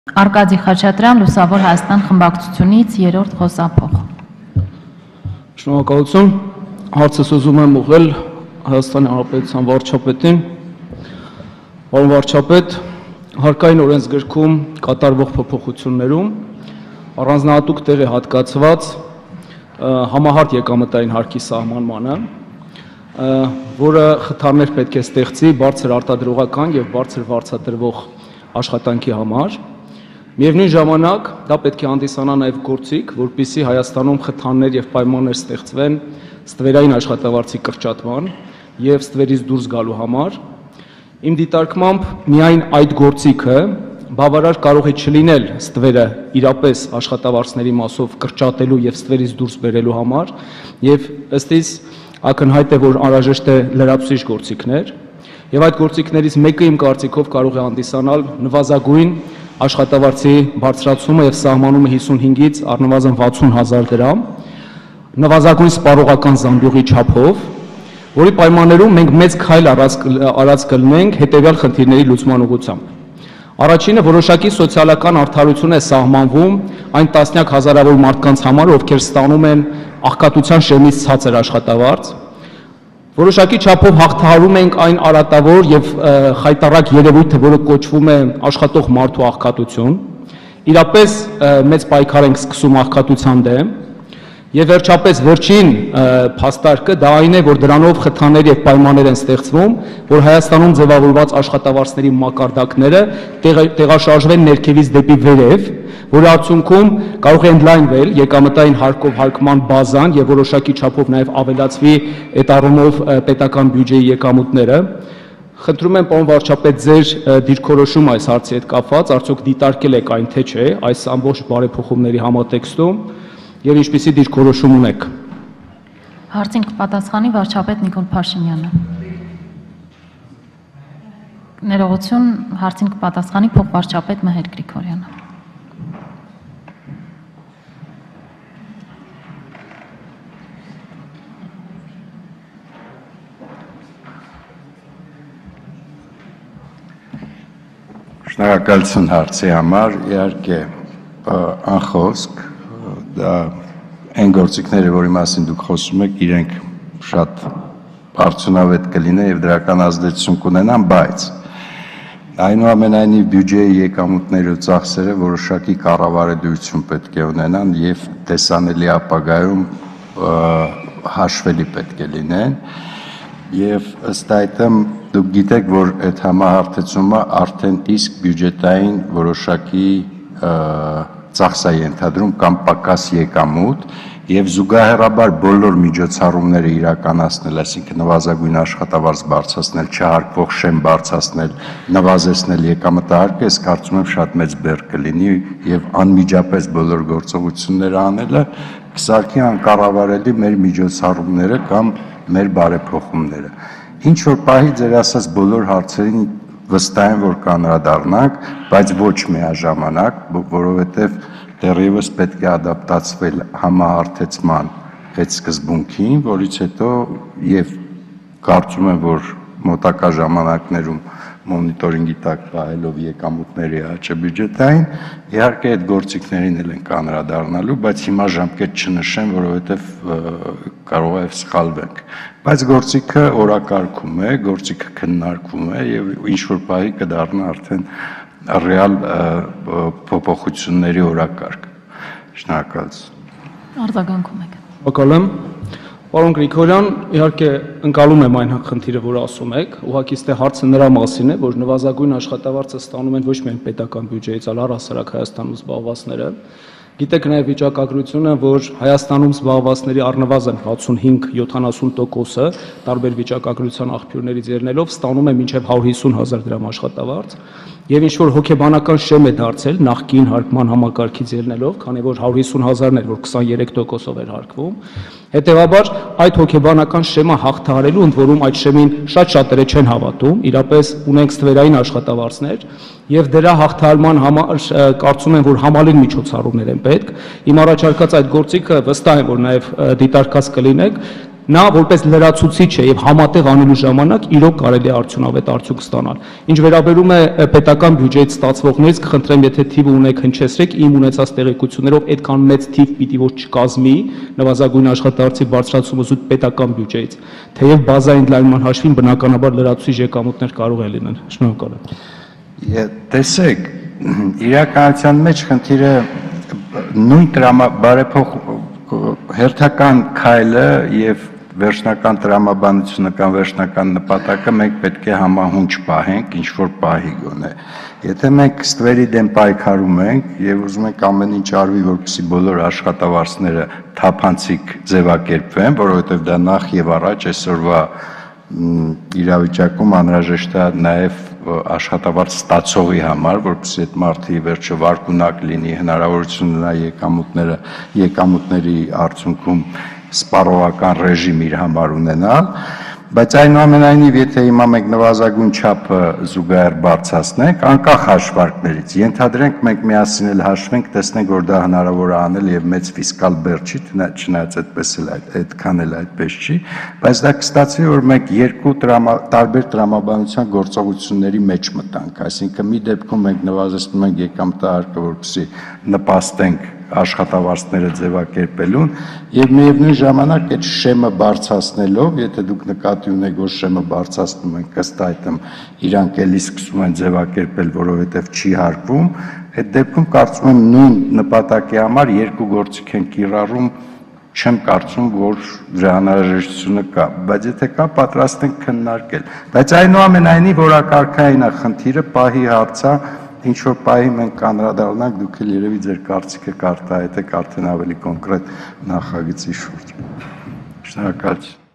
Արկադի Խաչատրյան, Լուսավոր Հայաստան խմբակցությունից երրորդ խոսափող։ Շնորհակալություն, հարցս ուզում եմ ուղղել Հայաստանի Հանրապետության վարչապետին։ Պարոն վարչապետ, հարկային օրենսգրքում կատարվող փոփոխություններում առանձնահատուկ տեղ է հատկացված համահարթ եկամտային հարկի սահմանմանը, որը խթաններ պետք է ստեղծի բարձր արտադրողական եւ բարձր վարձատրվող աշխատանքի համար։ Միևնույն ժամանակ դա պետք է հանդիսանա նաև գործիք, որպեսզի Հայաստանում խթաններ եւ պայմաններ ստեղծվեն ստվերային աշխատավարձի կրճատման եւ ստվերից դուրս գալու համար։ Իմ դիտարկմամբ միայն այդ գործիքը բավարար կարող է չլինել ստվերը իրապես աշխատավարձների մասով կրճատելու եւ ստվերից դուրս բերելու համար եւ ըստ իս ակնհայտ է, որ անհրաժեշտ է լրացուցիչ գործիքներ եւ այդ գործիքներից մեկը իմ կարծիքով կարող է հանդիսանալ նվազագույն աշխատավարձի բարձրացումը եւ սահմանումը 55-ից առնվազն 60,000 դրամ, նվազագույն սպառողական զամբյուղի չափով, որի պայմաններում մենք մեծ քայլ արած կլինենք հետեւյալ խնդիրների լուծման ուղղությամբ։ Առաջինը որոշակի սոցիալական արդարություն է սահմանվում այն տասնյակ հազարավոր մարդկանց համար, ովքեր ստանում են աղքատության շեմից ցածր աշխատավարձ։ Որոշակի չափով հաղթահարում ենք այն արատավոր եւ խայտառակ երևույթը, որը կոչվում է աշխատող մարդու աղքատություն։ Իրապես մեծ պայքար ենք սկսում աղքատության դեմ։ Եվ վերջապես վերջին փաստարկը դա այն է, որ դրանով խթաններ եւ պայմաններ են ստեղծվում, որ Հայաստանում ձևավորված աշխատավարձների մակարդակները տեղաշարժվեն ներքևից դեպի վերև, որի արդյունքում կարող է ընդլայնվել եկամտային հարկով հարկման բազան եւ որոշակի չափով նաեւ ավելացվի այդ առումով պետական բյուջեի եկամուտները։ Խնդրում եմ, պարոն վարչապետ, ձեր դիրքորոշում այս հարցի հետ կապված, արդյոք դիտարկել եք այն թե չէ այս ամբողջ բարեփոխումների համատեքստում եւ ինչպիսի դիրքորոշում ունեք։ Հարցին կպատասխանի վարչապետ Նիկոլ Փաշինյանը։ Ներողություն, հարցին կպատասխանի փոխվարչապետ Մհեր Գրիգորյանը։ Շնորհակալություն հարցի համար, իհարկե անխոսք դա այն գործիքները, որի մասին դուք խոսում եք, իրենք շատ արդյունավետ կլինեն եւ դրական ազդեցություն կունենան, բայց այնուամենայնիվ բյուջեի եկամուտները ու ծախսերը որոշակի կառավարելիություն պետք է ունենան եւ տեսանելի ապագայում հաշվելի պետք է լինեն եւ ըստ այդմ դուք գիտեք, որ այդ համահարթեցումը արդեն իսկ բյուջետային որոշակի ծախս է ենթադրում կամ պակաս եկամուտ եւ զուգահեռաբար բոլոր միջոցառումները իրականացնել, այսինքն նվազագույն աշխատավարձ բարձրացնել, չհարկվող շեմ բարձրացնել, նվազեցնել եկամտահարկը, ես կարծում եմ շատ մեծ բեռ կլինի եւ անմիջապես բոլոր գործողությունները անելը կսարքի անկառավարելի մեր միջոցառումները կամ մեր բարեփոխումները։ Ինչ որ պահի ձեր ասած բոլոր հարցերին վստահ եմ, որ կանրադառնանք, բայց ոչ միաժամանակ, որովհետև դեռևս պետք է ադապտացվել համահարթեցման այդ սկզբունքին, որից հետո եւ կարծում եմ, որ մոտակա ժամանակներում մոնիտորինգի տակ պահելով եկամուտների աճը բյուջետային, իհարկե այդ գործիքներին էլ են կանրադառնալու, բայց հիմա ժամկետ չնշեմ, որովհետև կարող է սխալվենք։ Բայց գործիքը օրակարգում է, գործիքը քննարկվում է եւ ինչ որ պահի կդառնա արդեն ռեալ փոփոխությունների օրակարգ։ Շնորհակալություն։ Արձագանքում եք։ Շնորհակալ եմ։ Պարոն Գրիգորյան, իհարկե ընկալում եմ այն խնդիրը, որ ասում եք, ուղղակի ստե հարցը նրա մասին է, որ նվազագույն աշխատավարձը ստանում են ոչ միայն պետական բյուջեից, այլ առհասարակ Հայաստանում զբաղվածները։ Գիտեք նաև վիճակագրությունը, որ Հայաստանում զբաղվածների առնվազն 65-70%-ը տարբեր վիճակագրության աղբյուրներից ելնելով ստանում է մինչև 150,000 դրամ աշխատավարձ եւ ինչ որ հոգեբանական շեմ է դարձել նախկին հարկման համակարգից ելնելով, քանի որ 150,000-ն էր, որ 23%-ով էր հարկվում։ Հետևաբար այդ հոգեբանական շեմը հաղթահարելու, ընդ որում այդ շեմին շատ շատերը չեն հավատում, իրապես ունենք ստվերային աշխատավարձներ եւ դրա հաղթահարման համար կարծում եմ, որ համալին միջոցառումներ են պետք։ Իմ առաջարկած այդ գործիքը վստահ եմ, որ նաեւ դիտարկած կլինեք, նա որպես լրացուցիչ է եւ համատեղ անելու ժամանակ իրոք կարելի է արդյունավետ արդյունք ստանալ։ Ինչ վերաբերում է պետական բյուջեից ստացվողներից, կխնդրեմ, եթե թիվը ունեք հնչեցրեք, իմ ունեցած տեղեկություններով այդքան մեծ թիվ պիտի որ չկազմի նվազագույն աշխատավարձի բարձրացումը զուտ պետական բյուջեից, թեև բազային ընդլայնման հաշվին բնականաբար լրացուցիչ եկամուտներ կարող են լինել։ Շնորհակալ եմ։ Տեսեք, իրականության մեջ խնդիրը նույն բարեփոխ հերթական քայլը եւ վերջնական տրամաբանությունը կամ վերջնական նպատակը մենք պետք է համահունչ պահենք, ինչ որ պահի գոնե։ Եթե մենք ստվերի դեմ պայքարում ենք եւ ուզում ենք ամեն ինչ արվի, որպեսզի բոլոր աշխատավարձները թափանցիկ ձևակերպվեն, որովհետեւ դա նախ եւ առաջ այսօրվա իրավիճակում անհրաժեշտ է նաեւ աշխատավարձ ստացողի համար, որպեսզի այդ մարդի վերջը վարկունակ լինի, հնարավորություն ունենա եկամուտների արդյունքում սպառողական ռեժիմ իր համար ունենալ, բայց այնուամենայնիվ եթե հիմա մենք նվազագույն չափը զուգահեռ բարձրացնենք, անկախ հաշվարկներից, ենթադրենք մենք միասին էլ հաշվենք, տեսնենք, որ դա հնարավոր է անել եւ մեծ ֆիսկալ բեռ չի, չնայած այդպես էլ այդքան էլ այդպես չի, բայց դա կստացվի, որ մենք երկու տարբեր տրամաբանության գործողությունների մեջ մտանք, այսինքն մի դեպքում մենք նվազեցնում ենք եկամտահարկը, որպեսզի նպաստենք աշխատավարձները ձևակերպելուն եւ միևնույն ժամանակ այդ շեմը բարձրացնելով, եթե դուք նկատի ունեք, որ շեմը բարձրացնում ենք, ըստ այդմ իրանք էլի սկսում են ձևակերպել, որովհետեւ չի հարկվում, այդ դեպքում կարծում եմ նույն նպատակի համար երկու գործիք են կիրառում, չեմ կարծում, որ դրա հնարավորությունը կա, բայց եթե կա, պատրաստ ենք քննարկել, բայց այնուամենայնիվ որակարգային է խնդիրը, պահի հարցը ինչ որ պահի մենք կանրադառնանք, դուք էլ երևի ձեր կարծիքը կարտահայտեք արդեն ավելի կոնկրետ նախագծի շուրջ։ Շնորհակալություն։